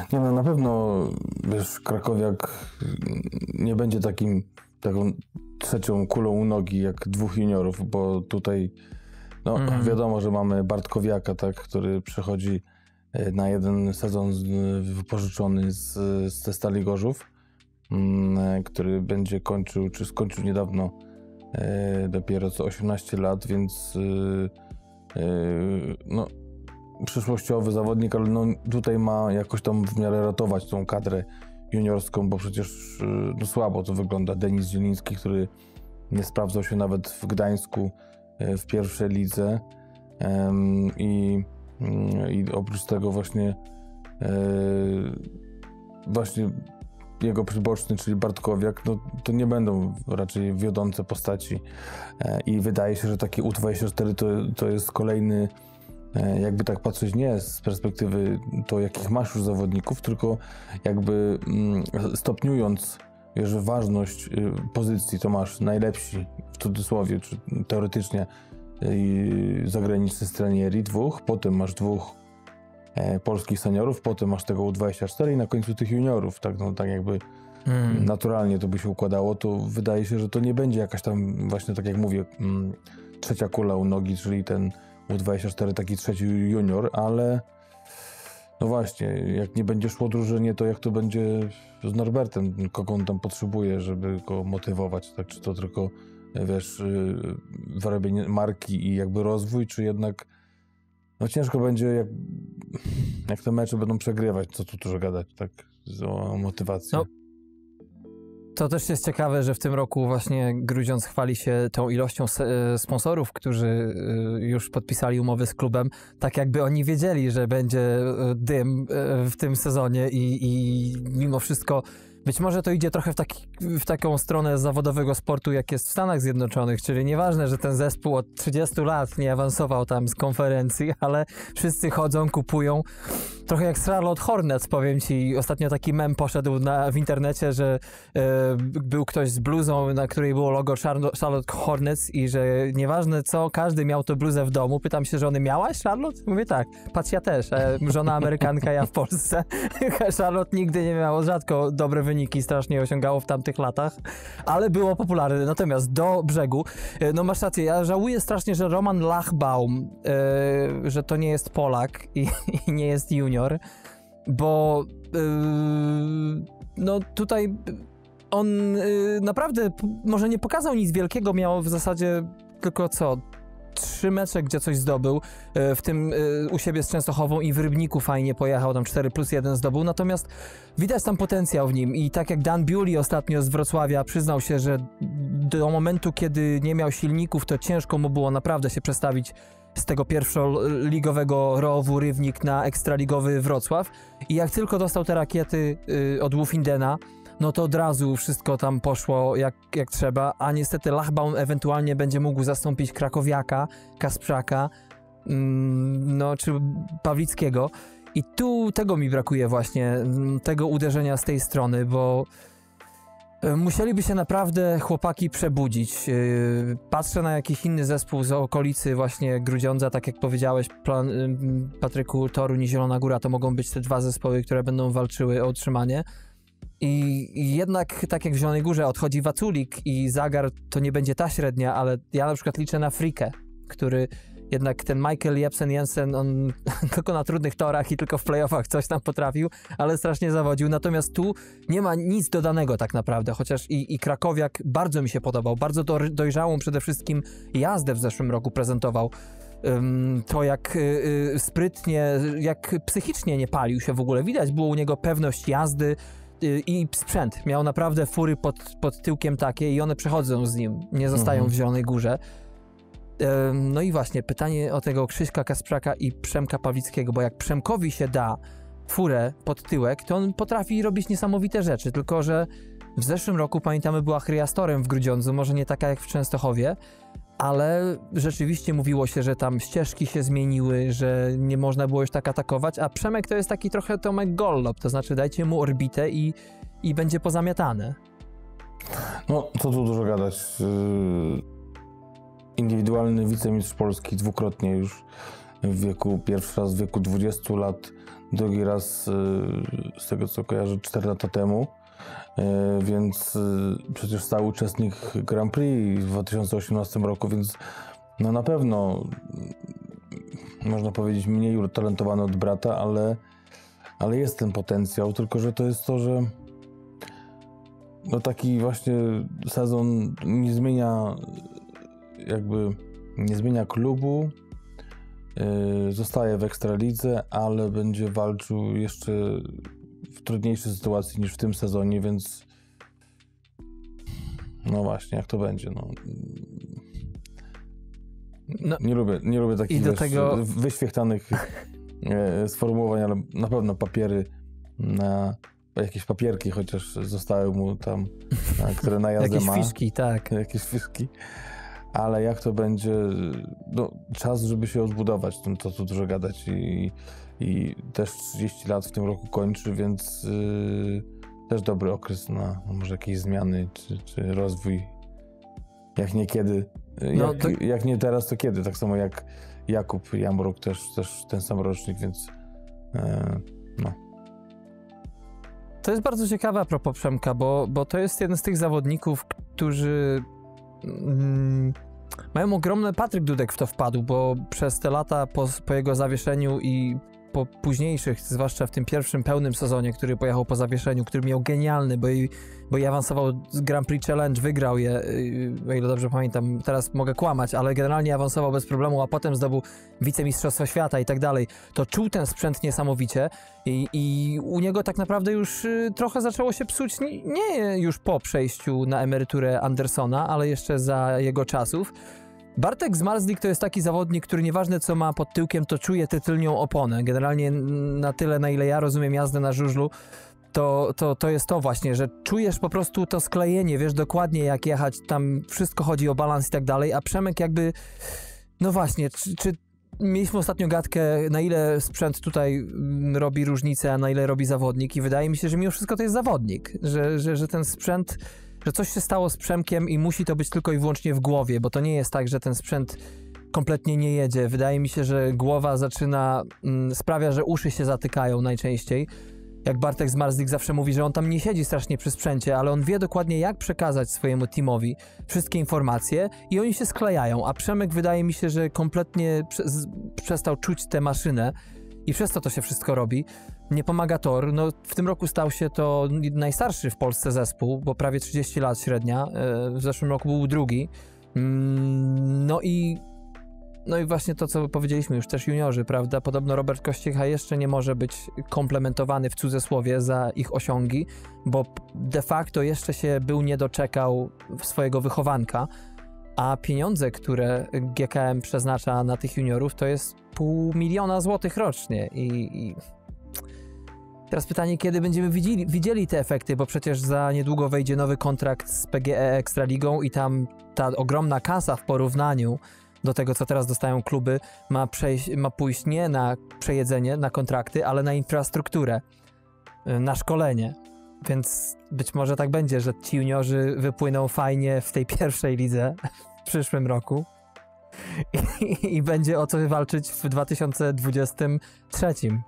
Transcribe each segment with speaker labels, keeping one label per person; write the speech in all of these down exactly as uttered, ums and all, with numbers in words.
Speaker 1: Nie no, na pewno, wiesz, Krakowiak nie będzie takim, taką trzecią kulą u nogi jak dwóch juniorów, bo tutaj, no mm. wiadomo, że mamy Bartkowiaka, tak, który przychodzi na jeden sezon wypożyczony z, z te Stali Gorzów, który będzie kończył, czy skończył niedawno e, dopiero co osiemnaście lat, więc e, e, no, przyszłościowy zawodnik, ale no, tutaj ma jakoś tam w miarę ratować tą kadrę juniorską, bo przecież no, słabo to wygląda. Denis Zieliński, który nie sprawdzał się nawet w Gdańsku e, w pierwszej lidze e, i, i oprócz tego właśnie e, właśnie jego przyboczny, czyli Bartkowiak, no to nie będą raczej wiodące postaci e, i wydaje się, że taki U dwadzieścia cztery to, to jest kolejny, e, jakby tak patrzeć, nie z perspektywy to, jakich masz już zawodników, tylko jakby mm, stopniując, wiesz, ważność y, pozycji, to masz najlepsi, w cudzysłowie, czy teoretycznie y, zagraniczni stranieri, dwóch, potem masz dwóch e, polskich seniorów, potem masz tego U dwadzieścia cztery i na końcu tych juniorów, tak, no, tak jakby mm. naturalnie to by się układało, to wydaje się, że to nie będzie jakaś tam właśnie, tak jak mówię, mm, trzecia kula u nogi, czyli ten U dwadzieścia cztery, taki trzeci junior, ale no właśnie, jak nie będzie szło drużynie, to jak to będzie z Norbertem, kogo on tam potrzebuje, żeby go motywować, tak, czy to tylko, wiesz, wyrobienie marki i jakby rozwój, czy jednak no ciężko będzie, jak, jak te mecze będą przegrywać, co tu dużo gadać, tak, o motywację.
Speaker 2: No, to też jest ciekawe, że w tym roku właśnie Grudziądz chwali się tą ilością sponsorów, którzy już podpisali umowy z klubem, tak jakby oni wiedzieli, że będzie dym w tym sezonie i, i mimo wszystko być może to idzie trochę w, taki, w taką stronę zawodowego sportu, jak jest w Stanach Zjednoczonych, czyli nieważne, że ten zespół od trzydziestu lat nie awansował tam z konferencji, ale wszyscy chodzą, kupują. Trochę jak z Charlotte Hornets, powiem ci. Ostatnio taki mem poszedł na, w internecie, że e, był ktoś z bluzą, na której było logo Charlotte Hornets i że nieważne co, każdy miał tę bluzę w domu. Pytam się, że one miałaś, Charlotte? Mówię tak, patrz, ja też. E, żona Amerykanka, ja w Polsce. Charlotte nigdy nie miało, rzadko dobre wyniki strasznie osiągało w tamtych latach, ale było popularne. Natomiast do brzegu, e, no masz rację, ja żałuję strasznie, że Roman Lachbaum, e, że to nie jest Polak i, i nie jest junior, bo yy, no tutaj on yy, naprawdę może nie pokazał nic wielkiego, miał w zasadzie tylko co, trzy mecze, gdzie coś zdobył, yy, w tym yy, u siebie z Częstochową i w Rybniku fajnie pojechał, tam cztery plus jeden zdobył, natomiast widać tam potencjał w nim i tak jak Dan Bewley ostatnio z Wrocławia przyznał się, że do momentu, kiedy nie miał silników, to ciężko mu było naprawdę się przestawić z tego pierwszoligowego rowu Rywnik na ekstraligowy Wrocław i jak tylko dostał te rakiety y, od Wolfindena, no to od razu wszystko tam poszło jak, jak trzeba, a niestety Lachbaum ewentualnie będzie mógł zastąpić Krakowiaka, Kasprzaka, mm, no czy Pawlickiego i tu tego mi brakuje właśnie, tego uderzenia z tej strony, bo musieliby się naprawdę chłopaki przebudzić. Patrzę na jakiś inny zespół z okolicy właśnie Grudziądza, tak jak powiedziałeś, plan, Patryku, Toruń i Zielona Góra, to mogą być te dwa zespoły, które będą walczyły o utrzymanie. I, i jednak, tak jak w Zielonej Górze odchodzi Waculik i Zagar, to nie będzie ta średnia, ale ja na przykład liczę na Frikę, który jednak ten Michael Jepsen-Jensen, on tylko na trudnych torach i tylko w playoffach coś tam potrafił, ale strasznie zawodził. Natomiast tu nie ma nic dodanego tak naprawdę, chociaż i, i Krakowiak bardzo mi się podobał. Bardzo do, dojrzałą przede wszystkim jazdę w zeszłym roku prezentował. Um, to jak y, y, sprytnie, jak psychicznie nie palił się w ogóle. Widać było u niego pewność jazdy y, i sprzęt. Miał naprawdę fury pod, pod tyłkiem takie i one przechodzą z nim, nie zostają mhm. w Zielonej Górze. No i właśnie, pytanie o tego Krzyśka Kasprzaka i Przemka Pawlickiego, bo jak Przemkowi się da furę pod tyłek, to on potrafi robić niesamowite rzeczy, tylko że w zeszłym roku, pamiętamy, była Chryjastorem w Grudziądzu, może nie taka jak w Częstochowie, ale rzeczywiście mówiło się, że tam ścieżki się zmieniły, że nie można było już tak atakować, a Przemek to jest taki trochę Tomek Gollop, to znaczy dajcie mu orbitę i, i będzie pozamiatane.
Speaker 1: No, co tu dużo gadać. Yy... Indywidualny wicemistrz Polski dwukrotnie już w wieku, pierwszy raz w wieku dwudziestu lat, drugi raz, z tego co kojarzę, cztery lata temu, więc przecież stał uczestnik Grand Prix w dwa tysiące osiemnastym roku, więc no na pewno można powiedzieć mniej utalentowany od brata, ale, ale jest ten potencjał, tylko że to jest to, że no taki właśnie sezon nie zmienia jakby nie zmienia klubu, yy, zostaje w Ekstralidze, ale będzie walczył jeszcze w trudniejszej sytuacji niż w tym sezonie, więc no właśnie, jak to będzie, no. No, nie lubię, nie lubię takich wiesz, tego... wyświechtanych e, sformułowań, ale na pewno papiery na jakieś papierki, chociaż zostały mu tam, na, które na jazdę
Speaker 2: jakieś
Speaker 1: ma.
Speaker 2: Jakieś fiszki, tak.
Speaker 1: Jakieś fiszki. Ale jak to będzie, no czas, żeby się odbudować, to, to, to dużo gadać i, i też trzydzieści lat w tym roku kończy, więc yy, też dobry okres na no, może jakieś zmiany, czy, czy rozwój. Jak niekiedy, no, jak, to... jak nie teraz, to kiedy? Tak samo jak Jakub Jamruk, też, też ten sam rocznik, więc yy, no.
Speaker 2: To jest bardzo ciekawe a propos Przemka, bo, bo to jest jeden z tych zawodników, którzy mm, mają ogromne... Patryk Dudek w to wpadł, bo przez te lata po, po jego zawieszeniu i po późniejszych, zwłaszcza w tym pierwszym pełnym sezonie, który pojechał po zawieszeniu, który miał genialny, bo i, bo i awansował z Grand Prix Challenge, wygrał je, o ile dobrze pamiętam, teraz mogę kłamać, ale generalnie awansował bez problemu, a potem zdobył wicemistrzostwo świata i tak dalej. To czuł ten sprzęt niesamowicie i, i u niego tak naprawdę już y, trochę zaczęło się psuć, nie, nie już po przejściu na emeryturę Andersona, ale jeszcze za jego czasów. Bartek Zmarzlik to jest taki zawodnik, który nieważne co ma pod tyłkiem, to czuje tę tylnią oponę. Generalnie na tyle, na ile ja rozumiem jazdę na żużlu, to, to, to jest to właśnie, że czujesz po prostu to sklejenie, wiesz dokładnie jak jechać, tam wszystko chodzi o balans i tak dalej, a Przemek jakby, no właśnie, czy, czy mieliśmy ostatnio gadkę, na ile sprzęt tutaj robi różnicę, a na ile robi zawodnik i wydaje mi się, że mimo wszystko to jest zawodnik, że, że, że ten sprzęt... że coś się stało z Przemkiem i musi to być tylko i wyłącznie w głowie, bo to nie jest tak, że ten sprzęt kompletnie nie jedzie. Wydaje mi się, że głowa zaczyna, mm, sprawia, że uszy się zatykają najczęściej. Jak Bartek Zmarzlik zawsze mówi, że on tam nie siedzi strasznie przy sprzęcie, ale on wie dokładnie jak przekazać swojemu teamowi wszystkie informacje i oni się sklejają, a Przemek wydaje mi się, że kompletnie prze- z- przestał czuć tę maszynę i przez to to się wszystko robi. Nie pomaga tor. No, w tym roku stał się to najstarszy w Polsce zespół, bo prawie trzydzieści lat średnia. W zeszłym roku był drugi. No i no i właśnie to, co powiedzieliśmy już też juniorzy, prawda? Podobno Robert Kościcha jeszcze nie może być komplementowany w cudzysłowie za ich osiągi, bo de facto jeszcze się był nie doczekał swojego wychowanka, a pieniądze, które G K M przeznacza na tych juniorów, to jest pół miliona złotych rocznie i, i... Teraz pytanie, kiedy będziemy widzieli, widzieli te efekty, bo przecież za niedługo wejdzie nowy kontrakt z P G E Ekstraligą i tam ta ogromna kasa w porównaniu do tego, co teraz dostają kluby, ma, przejść, ma pójść nie na przejedzenie, na kontrakty, ale na infrastrukturę, na szkolenie. Więc być może tak będzie, że ci juniorzy wypłyną fajnie w tej pierwszej lidze w przyszłym roku i, i będzie o co walczyć w dwa tysiące dwudziestym trzecim.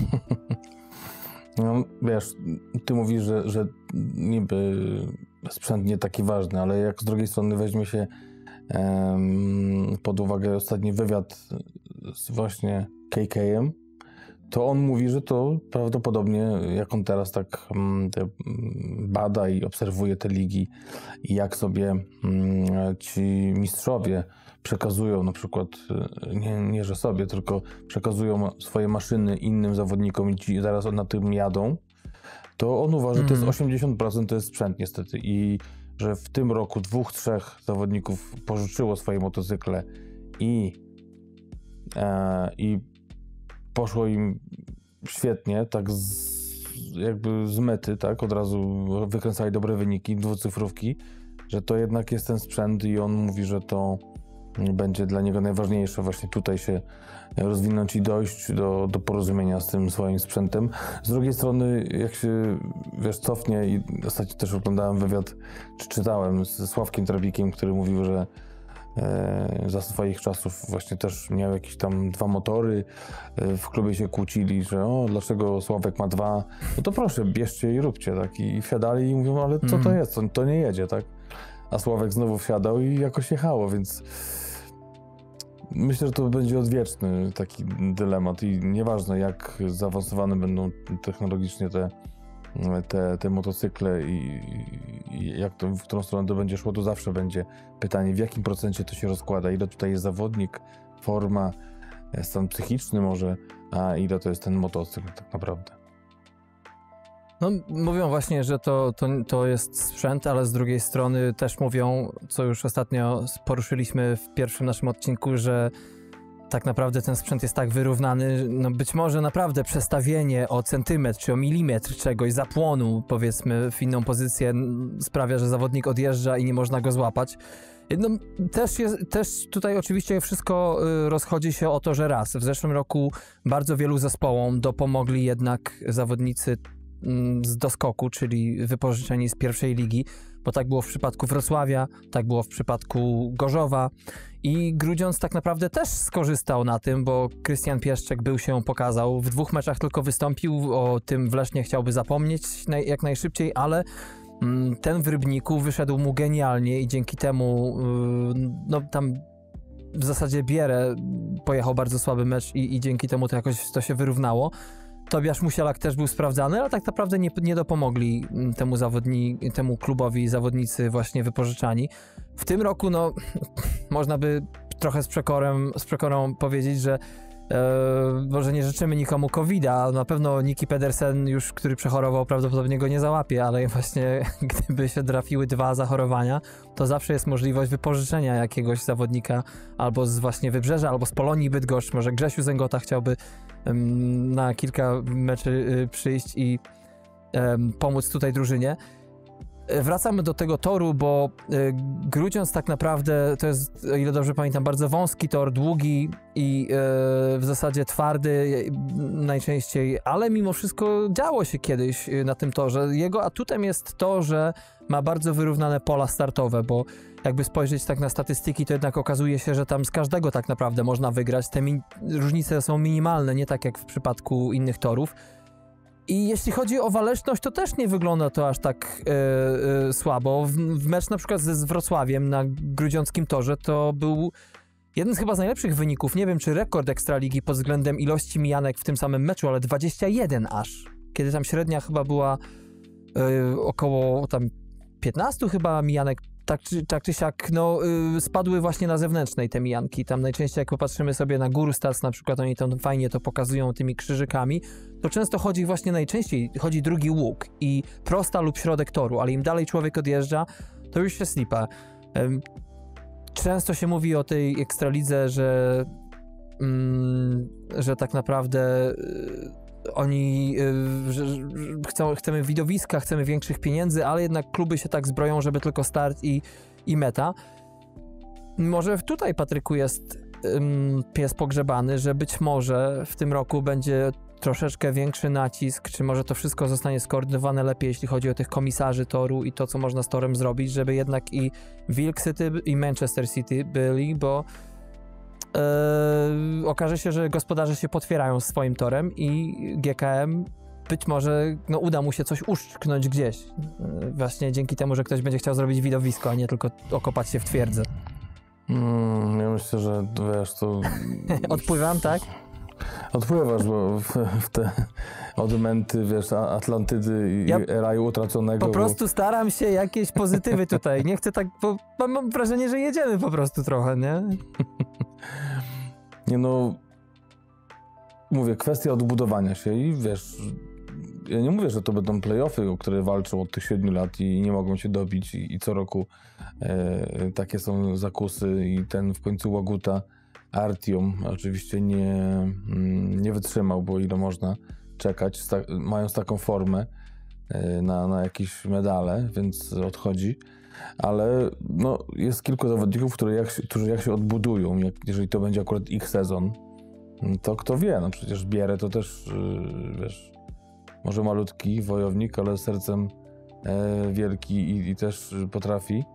Speaker 1: No, wiesz, ty mówisz, że, że niby sprzęt nie taki ważny, ale jak z drugiej strony weźmie się um, pod uwagę ostatni wywiad z właśnie K K M, to on mówi, że to prawdopodobnie, jak on teraz tak um, te, bada i obserwuje te ligi i jak sobie um, ci mistrzowie przekazują na przykład, nie, nie że sobie, tylko przekazują swoje maszyny innym zawodnikom i ci zaraz na tym jadą, to on uważa, że to jest osiemdziesiąt procent to jest sprzęt niestety i że w tym roku dwóch, trzech zawodników pożyczyło swoje motocykle i, e, i poszło im świetnie, tak z, jakby z mety, tak, od razu wykręcali dobre wyniki, dwucyfrówki, że to jednak jest ten sprzęt i on mówi, że to będzie dla niego najważniejsze właśnie tutaj się rozwinąć i dojść do, do porozumienia z tym swoim sprzętem. Z drugiej strony, jak się, wiesz, cofnie i ostatnio też oglądałem wywiad, czy czytałem ze Sławkiem Trabikiem, który mówił, że e, za swoich czasów właśnie też miał jakieś tam dwa motory, e, w klubie się kłócili, że o, dlaczego Sławek ma dwa, no to proszę, bierzcie i róbcie, tak, i wsiadali i mówią, ale co to
Speaker 2: Mm.
Speaker 1: jest, to, to nie jedzie, tak, a Sławek znowu wsiadał i jakoś jechało, więc myślę, że to będzie odwieczny taki dylemat i nieważne, jak zaawansowane będą technologicznie te, te, te motocykle i, i jak to, w którą stronę to będzie szło, to zawsze będzie pytanie, w jakim procencie to się rozkłada, ile tutaj jest zawodnik, forma, stan psychiczny może, a ile to jest ten motocykl tak naprawdę.
Speaker 2: No, mówią właśnie, że to, to, to jest sprzęt, ale z drugiej strony też mówią, co już ostatnio poruszyliśmy w pierwszym naszym odcinku, że tak naprawdę ten sprzęt jest tak wyrównany, no być może naprawdę przestawienie o centymetr czy o milimetr czegoś, zapłonu powiedzmy w inną pozycję sprawia, że zawodnik odjeżdża i nie można go złapać. No, też, jest, też tutaj oczywiście wszystko y, rozchodzi się o to, że raz, w zeszłym roku bardzo wielu zespołom dopomogli jednak zawodnicy z doskoku, czyli wypożyczeni z pierwszej ligi, bo tak było w przypadku Wrocławia, tak było w przypadku Gorzowa i Grudziądz tak naprawdę też skorzystał na tym, bo Krystian Pieszczek był się pokazał, w dwóch meczach tylko wystąpił, o tym w Lesznie chciałby zapomnieć naj, jak najszybciej, ale mm, ten w Rybniku wyszedł mu genialnie i dzięki temu yy, no tam w zasadzie Bierę pojechał bardzo słaby mecz i, i dzięki temu to jakoś to się wyrównało. Tobiasz Musielak też był sprawdzany, ale tak naprawdę nie, nie dopomogli temu zawodni, temu klubowi zawodnicy właśnie wypożyczani. W tym roku, no, można by trochę z przekorem, z przekorą powiedzieć, że e, może nie życzymy nikomu kowida, na pewno Niki Pedersen już, który przechorował, prawdopodobnie go nie załapie, ale właśnie gdyby się trafiły dwa zachorowania, to zawsze jest możliwość wypożyczenia jakiegoś zawodnika albo z właśnie Wybrzeża, albo z Polonii Bydgoszcz, może Grzesiu Zęgota chciałby na kilka meczy przyjść i um, pomóc tutaj drużynie. Wracamy do tego toru, bo y, Grudziądz tak naprawdę to jest, o ile dobrze pamiętam, bardzo wąski tor, długi i y, w zasadzie twardy y, najczęściej, ale mimo wszystko działo się kiedyś y, na tym torze. Jego atutem jest to, że ma bardzo wyrównane pola startowe, bo jakby spojrzeć tak na statystyki, to jednak okazuje się, że tam z każdego tak naprawdę można wygrać. Te min- różnice są minimalne, nie tak jak w przypadku innych torów. I jeśli chodzi o waleczność, to też nie wygląda to aż tak yy, yy, słabo. W, w mecz na przykład z, z Wrocławiem na grudziąckim torze to był jeden z chyba z najlepszych wyników. Nie wiem, czy rekord Ekstraligi pod względem ilości mijanek w tym samym meczu, ale dwadzieścia jeden aż. Kiedy tam średnia chyba była yy, około tam piętnaście chyba mijanek. Tak czy, tak czy siak, no yy, spadły właśnie na zewnętrznej te mijanki. Tam najczęściej jak popatrzymy sobie na Górstas, na przykład oni tam fajnie to pokazują tymi krzyżykami, to często chodzi właśnie najczęściej, chodzi drugi łuk i prosta lub środek toru, ale im dalej człowiek odjeżdża, to już się slipa. Ym, często się mówi o tej Ekstralidze, że, mm, że tak naprawdę y, oni y, że, że chcą, chcemy widowiska, chcemy większych pieniędzy, ale jednak kluby się tak zbroją, żeby tylko start i, i meta. Może tutaj, Patryku, jest ym, pies pogrzebany, że być może w tym roku będzie troszeczkę większy nacisk, czy może to wszystko zostanie skoordynowane lepiej, jeśli chodzi o tych komisarzy toru i to, co można z torem zrobić, żeby jednak i Wilk City i Manchester City byli, bo Yy, okaże się, że gospodarze się potwierają swoim torem i G K M być może no, uda mu się coś uszczknąć gdzieś. Yy, właśnie dzięki temu, że ktoś będzie chciał zrobić widowisko, a nie tylko okopać się w twierdzy.
Speaker 1: Mm, ja myślę, że wiesz, to...
Speaker 2: Odpływam, tak?
Speaker 1: Odpływasz, bo w, w te odmęty, wiesz, Atlantydy i
Speaker 2: Ja
Speaker 1: raju utraconego.
Speaker 2: Po prostu bo... staram się jakieś pozytywy tutaj. Nie chcę tak, bo mam wrażenie, że jedziemy po prostu trochę, nie?
Speaker 1: Nie no, mówię, kwestia odbudowania się i wiesz, ja nie mówię, że to będą play-offy, o które walczą od tych siedmiu lat i nie mogą się dobić i, i co roku e, takie są zakusy i ten w końcu Łaguta Artiom oczywiście nie, nie wytrzymał, bo ile można czekać, mając taką formę na, na jakieś medale, więc odchodzi. Ale no, jest kilku zawodników, które jak się, którzy jak się odbudują, jak, jeżeli to będzie akurat ich sezon, to kto wie, no przecież Bierę to też, wiesz, może malutki wojownik, ale sercem e, wielki i, i też potrafi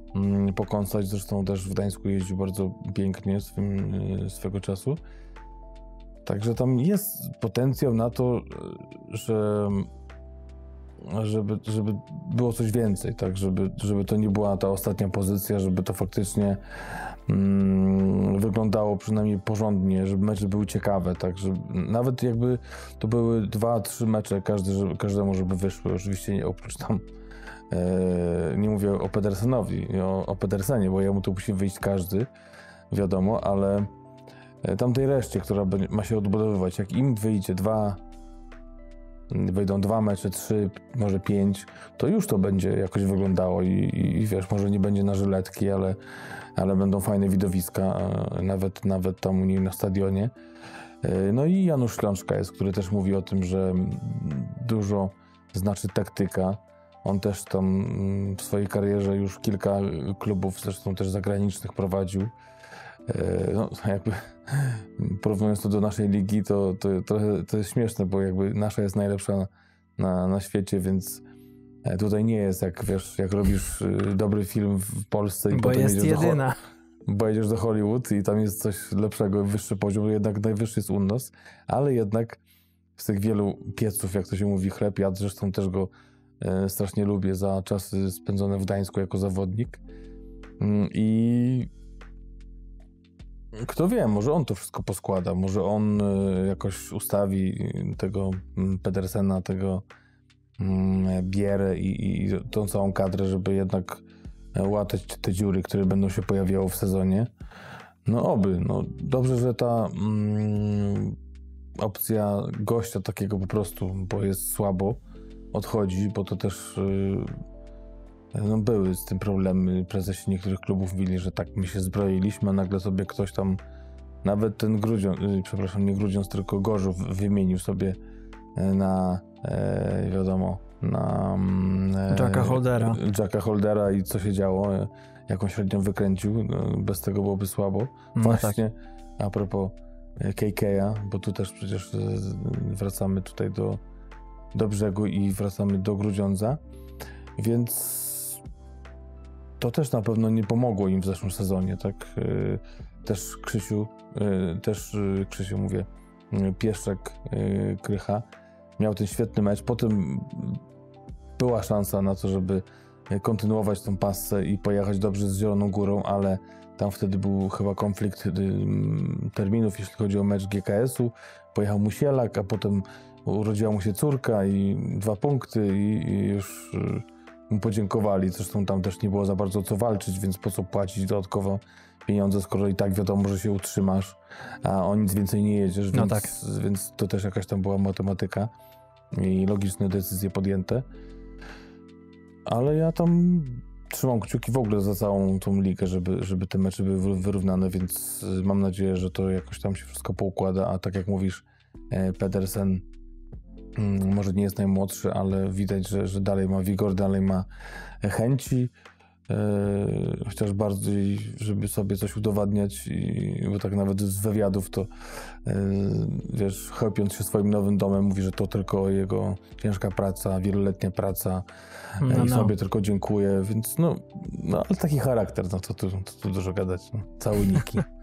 Speaker 1: mm, pokąsać. Zresztą też w Gdańsku jeździł bardzo pięknie swym, y, swego czasu. Także tam jest potencjał na to, że żeby, żeby było coś więcej, tak, żeby, żeby to nie była ta ostatnia pozycja, żeby to faktycznie mm, wyglądało przynajmniej porządnie, żeby mecze były ciekawe, tak, żeby nawet jakby to były dwa, trzy mecze, każdy, żeby, każdemu żeby wyszły, oczywiście nie, oprócz tam e, nie mówię o Pedersenowi, o, o Pedersenie, bo jemu to musi wyjść każdy, wiadomo, ale tamtej reszcie, która ma się odbudowywać, jak im wyjdzie dwa, wejdą dwa mecze, trzy, może pięć, to już to będzie jakoś wyglądało i, i, i wiesz, może nie będzie na żyletki, ale, ale będą fajne widowiska, nawet, nawet tam u niej na stadionie. No i Janusz Ślączka jest, który też mówi o tym, że dużo znaczy taktyka. On też tam w swojej karierze już kilka klubów, zresztą też zagranicznych prowadził. No, jakby porównując to do naszej ligi, to, to, trochę, to jest śmieszne, bo jakby nasza jest najlepsza na, na, na świecie, więc tutaj nie jest jak, wiesz, jak robisz dobry film w Polsce i
Speaker 2: bo
Speaker 1: potem
Speaker 2: jest jedyna.
Speaker 1: Do, bo jedziesz do Hollywood i tam jest coś lepszego, wyższy poziom, jednak najwyższy jest u nas, ale jednak z tych wielu pieców, jak to się mówi, chleb jadł, zresztą też go e, strasznie lubię za czasy spędzone w Gdańsku jako zawodnik. I kto wie, może on to wszystko poskłada, może on jakoś ustawi tego Pedersena, tego Bierę i, i tą całą kadrę, żeby jednak łatać te dziury, które będą się pojawiały w sezonie. No oby, no dobrze, że ta mm, opcja gościa takiego po prostu, bo jest słabo, odchodzi, bo to też yy, no były z tym problemy. Prezesi niektórych klubów mówili, że tak my się zbroiliśmy, a nagle sobie ktoś tam, nawet ten Grudziądz, yy, przepraszam, nie Grudziądz, tylko Gorzów wymienił sobie na, yy, wiadomo, na
Speaker 2: yy, Jacka Holdera.
Speaker 1: Jacka Holdera i co się działo, jaką średnią wykręcił, no, bez tego byłoby słabo.
Speaker 2: No
Speaker 1: Właśnie,
Speaker 2: tak.
Speaker 1: A propos K K-a, bo tu też przecież wracamy tutaj do, do brzegu i wracamy do Grudziądza, więc to też na pewno nie pomogło im w zeszłym sezonie, tak? Też Krzysiu, też Krzysiu mówię, Pieszczek Krycha miał ten świetny mecz, potem była szansa na to, żeby kontynuować tą passę i pojechać dobrze z Zieloną Górą, ale tam wtedy był chyba konflikt terminów, jeśli chodzi o mecz G K S-u. Pojechał Musielak, a potem urodziła mu się córka i dwa punkty i, i już mu podziękowali. Zresztą tam też nie było za bardzo co walczyć, więc po co płacić dodatkowo pieniądze, skoro i tak wiadomo, że się utrzymasz, a o nic więcej nie jedziesz,
Speaker 2: no
Speaker 1: więc,
Speaker 2: tak.
Speaker 1: więc to też jakaś tam była matematyka i logiczne decyzje podjęte. Ale ja tam trzymam kciuki w ogóle za całą tą ligę, żeby, żeby te mecze były wyrównane, więc mam nadzieję, że to jakoś tam się wszystko poukłada, a tak jak mówisz, Pedersen może nie jest najmłodszy, ale widać, że, że dalej ma wigor, dalej ma chęci, chociaż bardziej, żeby sobie coś udowadniać, i, bo tak nawet z wywiadów to wiesz, chełpiąc się swoim nowym domem, mówi, że to tylko jego ciężka praca, wieloletnia praca no, i no. sobie tylko dziękuję, więc no, no ale taki charakter, no to tu dużo gadać, no. Cały Niki.